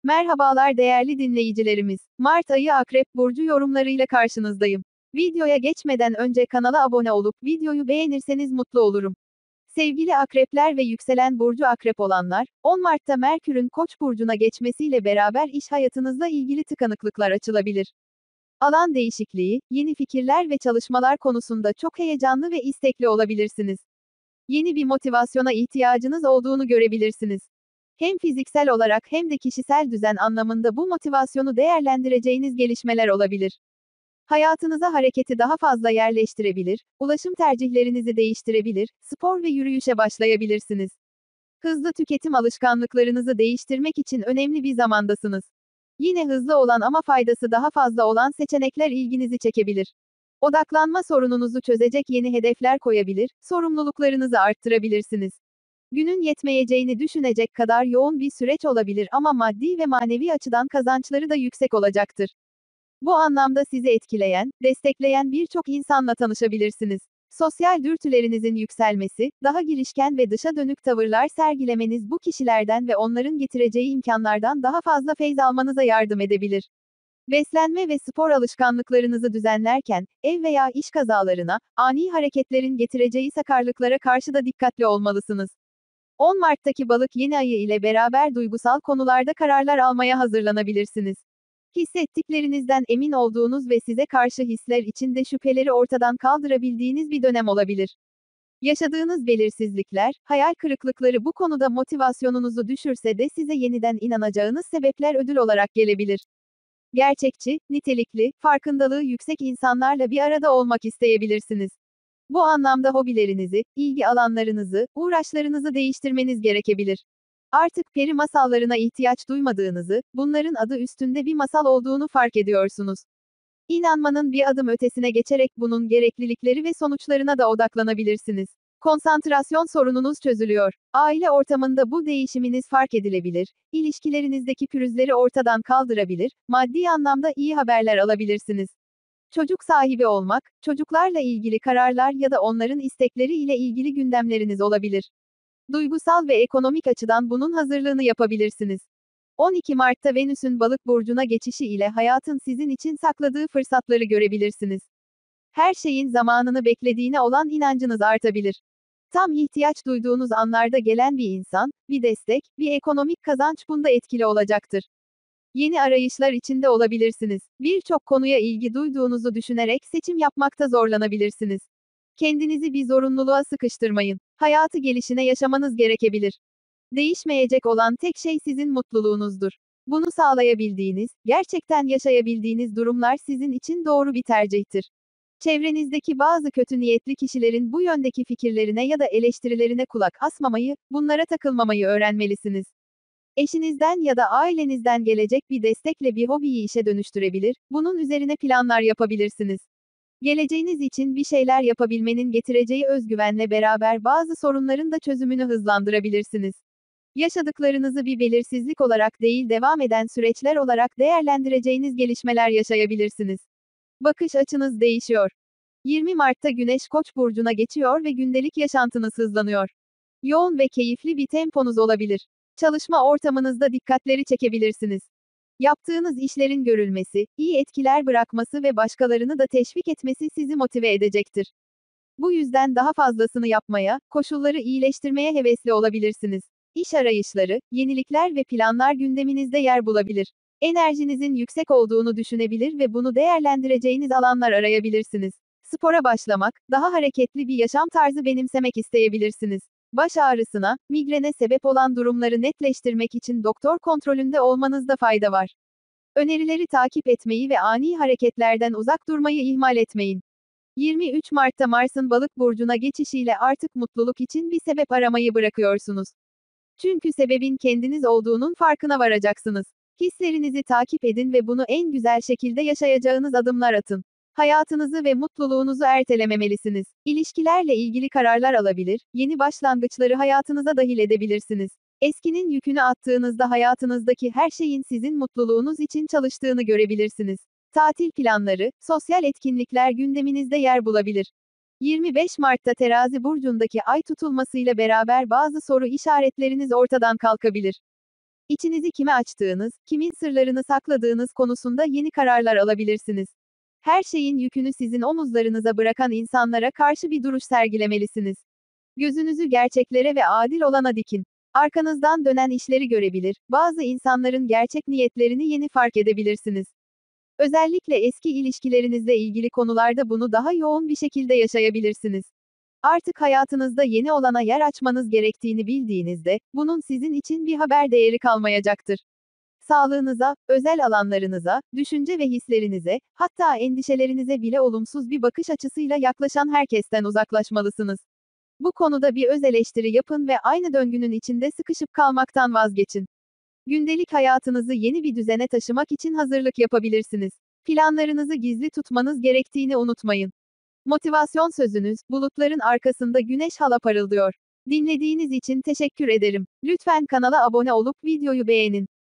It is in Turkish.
Merhabalar değerli dinleyicilerimiz. Mart ayı Akrep Burcu yorumlarıyla karşınızdayım. Videoya geçmeden önce kanala abone olup videoyu beğenirseniz mutlu olurum. Sevgili Akrepler ve yükselen burcu Akrep olanlar, 10 Mart'ta Merkür'ün Koç burcuna geçmesiyle beraber iş hayatınızla ilgili tıkanıklıklar açılabilir. Alan değişikliği, yeni fikirler ve çalışmalar konusunda çok heyecanlı ve istekli olabilirsiniz. Yeni bir motivasyona ihtiyacınız olduğunu görebilirsiniz. Hem fiziksel olarak hem de kişisel düzen anlamında bu motivasyonu değerlendireceğiniz gelişmeler olabilir. Hayatınıza hareketi daha fazla yerleştirebilir, ulaşım tercihlerinizi değiştirebilir, spor ve yürüyüşe başlayabilirsiniz. Hızlı tüketim alışkanlıklarınızı değiştirmek için önemli bir zamandasınız. Yine hızlı olan ama faydası daha fazla olan seçenekler ilginizi çekebilir. Odaklanma sorununuzu çözecek yeni hedefler koyabilir, sorumluluklarınızı arttırabilirsiniz. Günün yetmeyeceğini düşünecek kadar yoğun bir süreç olabilir ama maddi ve manevi açıdan kazançları da yüksek olacaktır. Bu anlamda sizi etkileyen, destekleyen birçok insanla tanışabilirsiniz. Sosyal dürtülerinizin yükselmesi, daha girişken ve dışa dönük tavırlar sergilemeniz bu kişilerden ve onların getireceği imkanlardan daha fazla feyz almanıza yardım edebilir. Beslenme ve spor alışkanlıklarınızı düzenlerken, ev veya iş kazalarına, ani hareketlerin getireceği sakarlıklara karşı da dikkatli olmalısınız. 10 Mart'taki balık yeni ayı ile beraber duygusal konularda kararlar almaya hazırlanabilirsiniz. Hissettiklerinizden emin olduğunuz ve size karşı hisler içinde şüpheleri ortadan kaldırabildiğiniz bir dönem olabilir. Yaşadığınız belirsizlikler, hayal kırıklıkları bu konuda motivasyonunuzu düşürse de size yeniden inanacağınız sebepler ödül olarak gelebilir. Gerçekçi, nitelikli, farkındalığı yüksek insanlarla bir arada olmak isteyebilirsiniz. Bu anlamda hobilerinizi, ilgi alanlarınızı, uğraşlarınızı değiştirmeniz gerekebilir. Artık peri masallarına ihtiyaç duymadığınızı, bunların adı üstünde bir masal olduğunu fark ediyorsunuz. İnanmanın bir adım ötesine geçerek bunun gereklilikleri ve sonuçlarına da odaklanabilirsiniz. Konsantrasyon sorununuz çözülüyor. Aile ortamında bu değişiminiz fark edilebilir, ilişkilerinizdeki pürüzleri ortadan kaldırabilir, maddi anlamda iyi haberler alabilirsiniz. Çocuk sahibi olmak, çocuklarla ilgili kararlar ya da onların istekleri ile ilgili gündemleriniz olabilir. Duygusal ve ekonomik açıdan bunun hazırlığını yapabilirsiniz. 12 Mart'ta Venüs'ün Balık burcuna geçişi ile hayatın sizin için sakladığı fırsatları görebilirsiniz. Her şeyin zamanını beklediğine olan inancınız artabilir. Tam ihtiyaç duyduğunuz anlarda gelen bir insan, bir destek, bir ekonomik kazanç bunda etkili olacaktır. Yeni arayışlar içinde olabilirsiniz. Birçok konuya ilgi duyduğunuzu düşünerek seçim yapmakta zorlanabilirsiniz. Kendinizi bir zorunluluğa sıkıştırmayın. Hayatı gelişine yaşamanız gerekebilir. Değişmeyecek olan tek şey sizin mutluluğunuzdur. Bunu sağlayabildiğiniz, gerçekten yaşayabildiğiniz durumlar sizin için doğru bir tercihtir. Çevrenizdeki bazı kötü niyetli kişilerin bu yöndeki fikirlerine ya da eleştirilerine kulak asmamayı, bunlara takılmamayı öğrenmelisiniz. Eşinizden ya da ailenizden gelecek bir destekle bir hobiyi işe dönüştürebilir, bunun üzerine planlar yapabilirsiniz. Geleceğiniz için bir şeyler yapabilmenin getireceği özgüvenle beraber bazı sorunların da çözümünü hızlandırabilirsiniz. Yaşadıklarınızı bir belirsizlik olarak değil devam eden süreçler olarak değerlendireceğiniz gelişmeler yaşayabilirsiniz. Bakış açınız değişiyor. 20 Mart'ta Güneş Koç burcuna geçiyor ve gündelik yaşantınız hızlanıyor. Yoğun ve keyifli bir temponuz olabilir. Çalışma ortamınızda dikkatleri çekebilirsiniz. Yaptığınız işlerin görülmesi, iyi etkiler bırakması ve başkalarını da teşvik etmesi sizi motive edecektir. Bu yüzden daha fazlasını yapmaya, koşulları iyileştirmeye hevesli olabilirsiniz. İş arayışları, yenilikler ve planlar gündeminizde yer bulabilir. Enerjinizin yüksek olduğunu düşünebilir ve bunu değerlendireceğiniz alanlar arayabilirsiniz. Spora başlamak, daha hareketli bir yaşam tarzı benimsemek isteyebilirsiniz. Baş ağrısına, migrene sebep olan durumları netleştirmek için doktor kontrolünde olmanızda fayda var. Önerileri takip etmeyi ve ani hareketlerden uzak durmayı ihmal etmeyin. 23 Mart'ta Mars'ın Balık burcuna geçişiyle artık mutluluk için bir sebep aramayı bırakıyorsunuz. Çünkü sebebin kendiniz olduğunun farkına varacaksınız. Hislerinizi takip edin ve bunu en güzel şekilde yaşayacağınız adımlar atın. Hayatınızı ve mutluluğunuzu ertelememelisiniz. İlişkilerle ilgili kararlar alabilir, yeni başlangıçları hayatınıza dahil edebilirsiniz. Eskinin yükünü attığınızda hayatınızdaki her şeyin sizin mutluluğunuz için çalıştığını görebilirsiniz. Tatil planları, sosyal etkinlikler gündeminizde yer bulabilir. 25 Mart'ta Terazi burcundaki ay tutulmasıyla beraber bazı soru işaretleriniz ortadan kalkabilir. İçinizi kime açtığınız, kimin sırlarını sakladığınız konusunda yeni kararlar alabilirsiniz. Her şeyin yükünü sizin omuzlarınıza bırakan insanlara karşı bir duruş sergilemelisiniz. Gözünüzü gerçeklere ve adil olana dikin. Arkanızdan dönen işleri görebilir, bazı insanların gerçek niyetlerini yeni fark edebilirsiniz. Özellikle eski ilişkilerinizle ilgili konularda bunu daha yoğun bir şekilde yaşayabilirsiniz. Artık hayatınızda yeni olana yer açmanız gerektiğini bildiğinizde, bunun sizin için bir haber değeri kalmayacaktır. Sağlığınıza, özel alanlarınıza, düşünce ve hislerinize, hatta endişelerinize bile olumsuz bir bakış açısıyla yaklaşan herkesten uzaklaşmalısınız. Bu konuda bir öz eleştiri yapın ve aynı döngünün içinde sıkışıp kalmaktan vazgeçin. Gündelik hayatınızı yeni bir düzene taşımak için hazırlık yapabilirsiniz. Planlarınızı gizli tutmanız gerektiğini unutmayın. Motivasyon sözünüz, bulutların arkasında güneş hala parıldıyor. Dinlediğiniz için teşekkür ederim. Lütfen kanala abone olup videoyu beğenin.